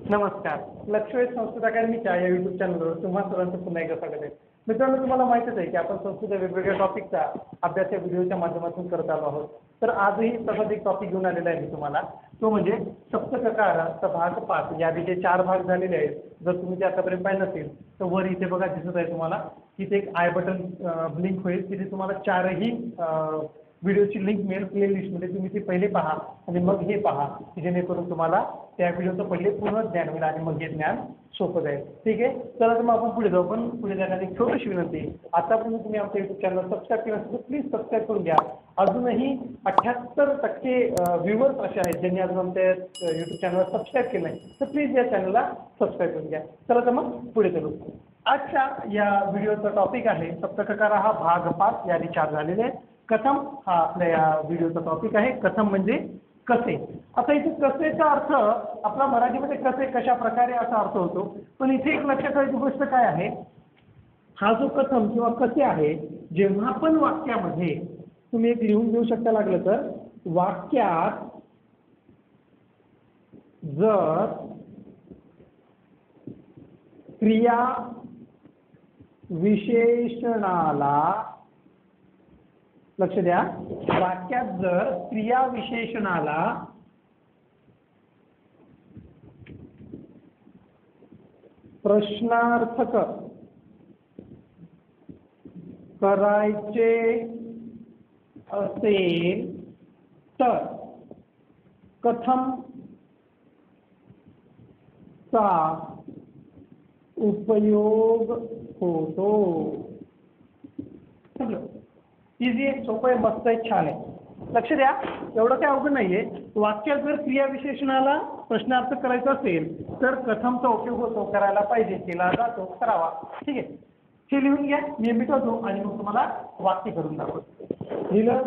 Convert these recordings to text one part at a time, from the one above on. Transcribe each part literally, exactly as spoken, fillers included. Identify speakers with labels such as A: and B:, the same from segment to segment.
A: नमस्कार. लक्षवेध संस्कृत अकॅडमीच्या या युट्यूब चॅनलवर तुम्हा सर्वांचं पुन्हा एकदा स्वागत आहे. मित्रांनो, तुम्हाला माहितीच आहे की आपण संस्कृत वेगवेगळ्या टॉपिकचा अभ्यास या व्हिडिओच्या माध्यमातून करत आलो आहोत. तर आजही तसाच एक टॉपिक घेऊन आलेला आहे मी तुम्हाला. तो म्हणजे सप्तककाराचा भाग पाच. या आधीचे चार भाग झालेले आहेत. जर तुम्ही ते आतापर्यंत पाहिलं नसेल तर वर इथे बघा दिसत आहे तुम्हाला, तिथे एक आय बटन ब्लिंक होईल. तिथे तुम्हाला चारही व्हिडिओची लिंक मिळेल प्लेलिस्टमध्ये. तुम्ही ती पहिले पहा आणि मग हे पहा, जेणेकरून तुम्हाला त्या व्हिडिओचं पहिले पूर्ण ज्ञान होईल आणि मग हे ज्ञान सोपं जाईल. ठीक आहे, चला तर मग आपण पुढे जाऊ. पण पुढे जाण्याची एक छोटीशी विनंती आहे. आतापर्यंत तुम्ही आमच्या युट्यूब चॅनल सबस्क्राईब केलं असेल तर प्लीज सबस्क्राईब करून घ्या. अजूनही अठ्ठ्याहत्तर टक्के व्ह्युअर्स असे आहेत ज्यांनी अजून आमच्या युट्यूब चॅनलला सबस्क्राईब केलं नाही, तर प्लीज या चॅनलला सबस्क्राईब करून घ्या. चला तर मग पुढे चलू. आजच्या या व्हिडिओचा टॉपिक आहे सप्तककार हा भाग पाच. यादी चार झालेले आहेत. कथम हा आपल्या या व्हिडिओचा टॉपिक आहे. कथम म्हणजे कसे. आता इथे कसेचा अर्थ आपला मराठीमध्ये कसे कशा प्रकारे असा अर्थ होतो. पण इथे एक लक्षात ठेवायची गोष्ट काय आहे, हा जो कथम किंवा कसे आहे, जेव्हा पण वाक्यामध्ये तुम्ही एक लिहून घेऊ शकता लागलं तर, वाक्यात जर क्रिया विशेषणाला, लक्ष द्या, वाक्यात जर क्रिया विशेषणाला प्रश्नार्थक करायचे असेल तर कथम चा उपयोग होतो. इझी आहे, सोपं आहे, मस्त आहे, छान आहे. लक्ष द्या, एवढं काय अवघड नाहीये. वाक्यात जर क्रियाविशेषणाला प्रश्नार्थ करायचा असेल तर कथमचा उपयोग होतो, करायला पाहिजे, केला जातो, करावा. ठीक आहे, हे लिहून घ्या. मी मिटवतो आणि मग तुम्हाला वाक्य करून दाखवतो. लिहिलं?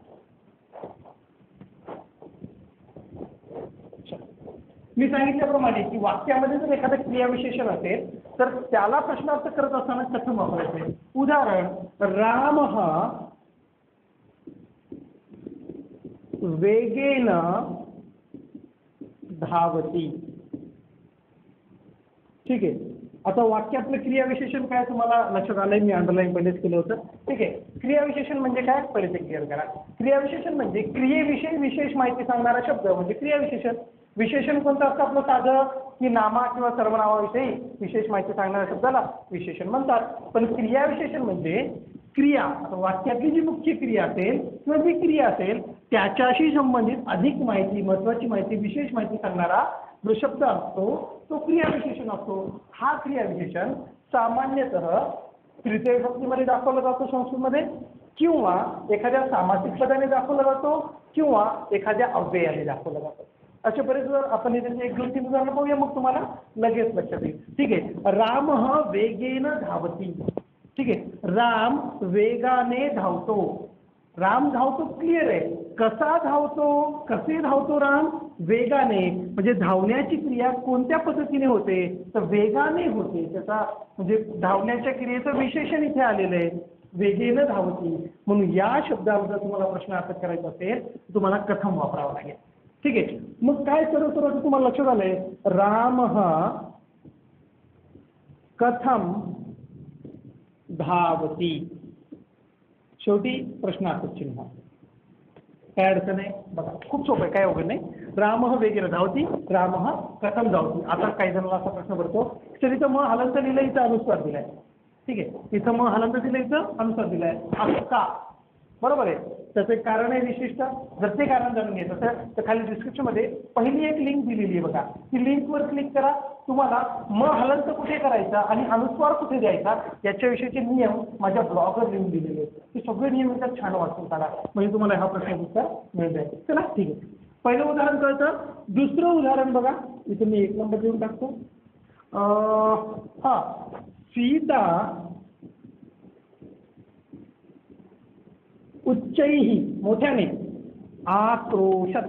A: मी सांगितल्याप्रमाणे की वाक्यामध्ये जर एखादं क्रियाविशेषण असेल तर त्याला प्रश्नार्थ करत असताना कथम वापरायचे. उदाहरण, राम वेगेन धावती. ठीक आहे, आता वाक्यातलं क्रियाविशेषण काय तुम्हाला लक्षात आलंय, मी अंडरलाईन पहिलेच केलं होतं. ठीक आहे, क्रियाविशेषण म्हणजे काय पहिले ते क्लिअर करा. क्रियाविशेषण म्हणजे क्रियेविषयी विशेष माहिती सांगणारा शब्द म्हणजे क्रियाविशेषण. विशेषण कोणतं असतं आपलं साधं, की नामा किंवा सर्वनामाविषयी विशेष माहिती सांगणाऱ्या शब्दाला विशेषण म्हणतात. पण क्रियाविशेषण म्हणजे क्रिया, वाक्यातली जी मुख्य क्रिया असेल किंवा जी क्रिया असेल त्याच्याशी संबंधित अधिक माहिती, महत्वाची माहिती, विशेष माहिती सांगणारा जो शब्द असतो तो क्रियाविशेषण असतो. हा क्रियाविशेषण सामान्यतः तृतीय विभक्तीमध्ये दाखवला जातो संस्कृतमध्ये, किंवा एखाद्या सामासिक पदाने दाखवला जातो, किंवा एखाद्या अव्ययाने दाखवला जातो. अशा बरेच जर आपण इथे एक दोन तीन उदाहरणं पाहूया, मग तुम्हाला लगेच लक्षात येईल. ठीक आहे, राम वेगेन धावती. ठीक आहे, राम वेगाने धावतो. राम धावतो क्लिअर आहे. कसा धावतो, कसे धावतो राम? वेगाने. म्हणजे धावण्याची क्रिया कोणत्या पद्धतीने होते तर वेगाने होते. त्याचा म्हणजे धावण्याच्या क्रियेचं विशेषण इथे आलेलं आहे, वेगेन धावती. म्हणून या शब्दावर जर तुम्हाला प्रश्नार्थ करायचा असेल तर तुम्हाला कथम वापरावं लागेल. ठीक आहे, मग काय सर्व सर्व तुम्हाला लक्षात आलंय, राम कथम धावती. शेवटी प्रश्नार्थ चिन्ह. काय अडचण आहे बघा, खूप सोपं आहे, काय अवघड नाही. राम वेगेन धावती, राम कथम धावती. आता काही जणांना असा प्रश्न पडतो, तर इथं मग हलंत लिहिलं, इथं अनुस्वार दिलाय. ठीक आहे, इथं मग हलंत दिलं, इथं अनुस्वार दिलाय, असं का? बरोबर आहे, त्याचं एक कारण आहे विशिष्ट. जर ते कारण जाणून घ्यायचं असेल तर खाली डिस्क्रिप्शनमध्ये पहिली एक लिंक दिलेली आहे बघा, ती लिंकवर क्लिक करा. तुम्हाला म हलंत कुठे करायचा आणि अनुस्वार कुठे द्यायचा याच्याविषयीचे नियम माझ्या ब्लॉगवर लिहून दिलेले आहेत. ते सगळे नियम एकदा छान वाचून काढा, म्हणजे तुम्हाला हा प्रश्न उत्तर मिळून जाईल. चला ठीक आहे, पहिलं उदाहरण कळतं. दुसरं उदाहरण बघा, इथे मी एक नंबर देऊन टाकतो. हा, सीता उच्चैही, मोठ्याने, आक्रोशत.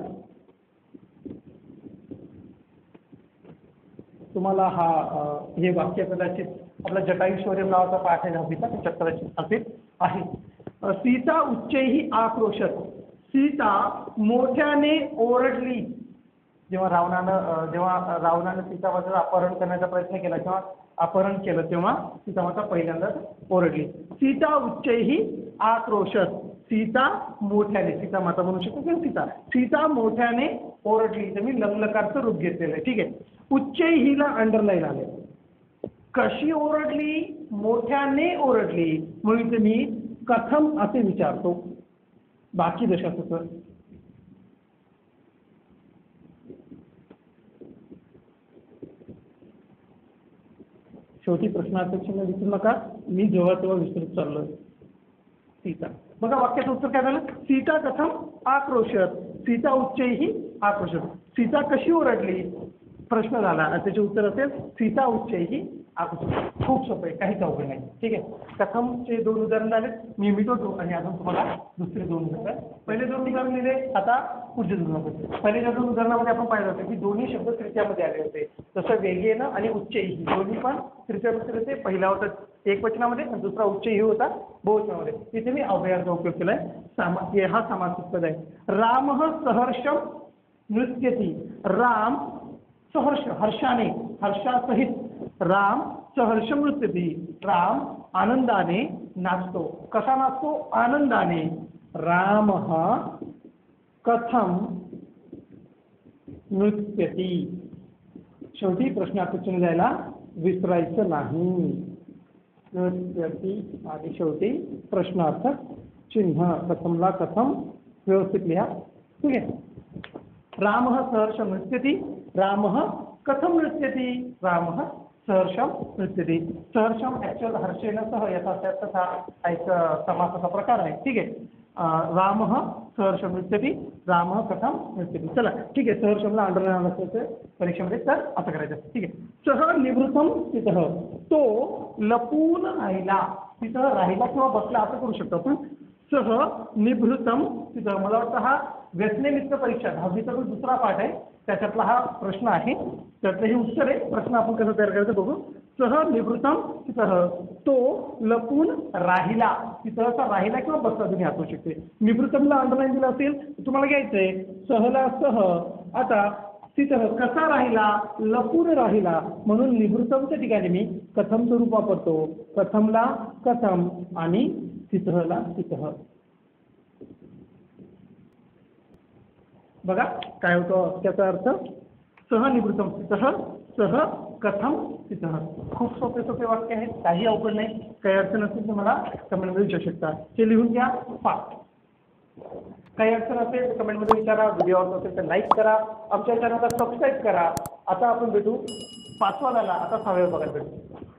A: तुम्हाला हा हे वाक्य कदाचित आपला जटायू शौर्यम नावाचा पाठ आहे दहावीचा, त्याच्यात कदाचित असेल आहे. सीता उच्चैही आक्रोशत. सीता मोठ्याने ओरडली. जेव्हा रावणानं अं, जेव्हा रावणानं सीतामातेचं अपहरण करण्याचा प्रयत्न केला किंवा अपहरण केलं तेव्हा सीतामाता पहिल्यांदाच ओरडली. सीता उच्चैही आक्रोशत, सीता मोठ्याने, सीता माता म्हणू शकतो किंवा सीता सीता मोठ्याने ओरडली. तर मी लंगलकारचं रूप घेतलेलं आहे. ठीक आहे. उच्चैहीला अंडरलाईन आले. कशी ओरडली? मोठ्याने ओरडली. म्हणून इथे मी कथम असे विचारतो. बाकी दशाचं सर शेवटी प्रश्नाचं चिन्ह विसरू नका. मी जेव्हा तेव्हा विसरत चाललो. सीता, बघा वाक्याचं उत्तर काय झालं? सीता कथम आक्रोशत, सीता उच्चैही आक्रोशत. सीता कशी ओरडली प्रश्न झाला आणि त्याचे उत्तर असेल सीता उच्चैही आक्रोशत. खूप सोपं आहे, काहीच अवघड नाही. ठीक आहे. कथमचे दोन उदाहरण झाले, मी मिटवतो आणि अजून तुम्हाला दुसरे दोन उदाहरण. पहिले दोन उदाहरण दिले, आता पुढचे दोन उदाहरण. पहिले ज्या दोन उदाहरणामध्ये आपण पाहिलं होतं की दोन्ही शब्द तृतीयामध्ये आले होते. जसं वेगेनं आणि उच्चैही दोन्ही पण तृतीयामध्ये होते. पहिला होता एक वचनामध्ये आणि दुसरा उच्चैही होता बहुवचनामध्ये. इथे मी अव्ययाचा उपयोग केलाय. सामा हा समास पद आहे. राम सहर्षम नृत्यती, राम सहर्ष हर्षाने, हर्षासहित. राम सहर्ष नृत्यती, राम आनंदाने नाचतो. कसा नाचतो? आनंदाने. राम कथम नृत्यती. शेवटी प्रश्नाचं चिन्ह द्यायला विसरायचं नाही. नृत्यती आणि शेवटी प्रश्नार्थक चिन्ह. कथमला कथम व्यवस्थित लिहा. ठीक आहे. राम सहर्ष नृत्यती, राम कथम नृत्यती, राम सहर्षम नृत्यती. सहर्षम ऍक्च्युअल हर्षेन सह याचा अर्थ हा एक समासाचा प्रकार आहे. ठीक आहे. राम सहर्ष नृत्यती, राम कथम नृत्यती. चला ठीक आहे. सहर्षमला अंडरलाईन असतं परीक्षेमध्ये, तर असं करायचं. ठीक आहे. सह निवृत्तम तिथं, तो लपून राहिला. तिथं राहिला किंवा बसला असं करू शकतो आपण. सह निभृतम तिथं. मला वाटतं हा व्यसनेमित्त परीक्षा दहावीचा जो दुसरा पाठ आहे त्याच्यातला हा प्रश्न आहे. त्यातलं हे उत्तर आहे. प्रश्न आपण कसं तयार करायचं बघू. सह निवृत्तम तिथं, तो लपून राहिला. तिथं राहिला किंवा बसला तुम्ही हातवू शकते. निवृत्तमला अंडरलाईन दिलं असेल तुम्हाला घ्यायचंय सहला सह. आता तिथं कसा राहिला? लपून राहिला. म्हणून निवृत्तमच्या ठिकाणी मी कथमचं रूप वापरतो. कथमला कथम आणि तिथहला तिथह. बघा काय होतो त्याचा अर्थ. सह निवृत्तम तिथह, सह कथम तिथह. खूप सोपे सोपे वाक्य आहेत, काही अवघड नाही. काही अडचण असेल तर मला कमेंटमध्ये विचारू शकता. ते लिहून घ्या फास्ट. काही अडचण असेल तर कमेंटमध्ये विचारा. व्हिडिओ आवडत असेल तर लाईक करा. आमच्या चॅनलला सबस्क्राईब करा. आता आपण भेटू पाचवा झाला, आता सहाव्या बघायला भेटू.